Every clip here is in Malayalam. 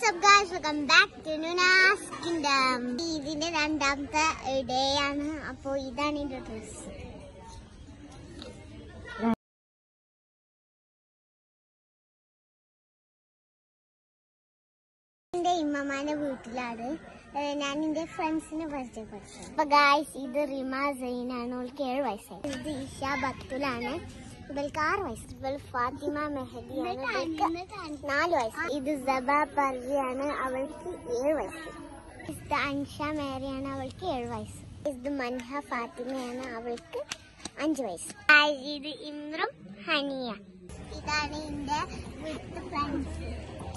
What's up guys, welcome back to Nuna's Kingdom. ഇതിന്റെ രണ്ടാമത്തെ ഡേ ആണ്. അപ്പോൾ ഇതാണ് ഇതിന്റെ ഡ്രസ്. എന്റെ ഇമ്മമാന്റെ വീട്ടിലാണ് ഞാൻ എന്റെ ഫ്രണ്ട്സിനെ പരിചയപ്പെടുത്തുന്നത്. അപ്പൊ ഗായ്സ്, ഇത് റിമ സൈനാണ്. അവൾക്ക് 7 വയസ്സായി. ഇത് ഇഷ ബത്തുലാണ്. ഇവൾക്ക് 6 വയസ്സ്. ഇവൾ ഫാത്തിമ മെഹദിയാണ്. ഇവൾക്ക് 4 വയസ്സ്. ഇത് സബ പർവിയാണ്. അവൾക്ക് 7 വയസ്സ്. ഇത് അൻഷ മേരിയാണ്. അവൾക്ക് 7 വയസ്സ്. ഇത് മൻഹ ഫാത്തിമയാണ്. അവൾക്ക് 5 വയസ്സ്. ഇത് ഇമ്രും ഹനിയ. ഇതാണ് എന്റെ വീട്ടിലെ ഫ്രണ്ട്സ്.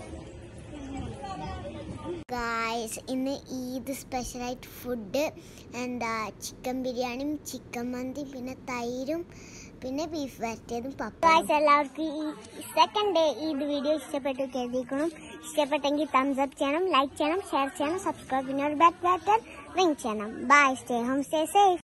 ഗായ്സ്, ഇന്ന് ഈദ് സ്പെഷ്യലായിട്ട് ഫുഡ് എന്താ ചിക്കൻ ബിരിയാണിയും ചിക്കൻ മന്തിയും പിന്നെ തൈരും പിന്നെ ബീഫ് വരട്ടിയതും പപ്പ. ഗായ്സ്, എല്ലാവർക്കും ഈ സെക്കൻഡ് ഡേ ഈദ് വീഡിയോ ഇഷ്ടപ്പെട്ടു കരുതിക്കണം. ഇഷ്ടപ്പെട്ടെങ്കിൽ തംസ് അപ്പ് ചെയ്യണം, ലൈക്ക് ചെയ്യണം, ഷെയർ ചെയ്യണം, സബ്സ്ക്രൈബ് പിന്നെ ഒരു ബെൽ ബട്ടൺ റിംഗ് ചെയ്യണം. Bye, stay home, stay safe.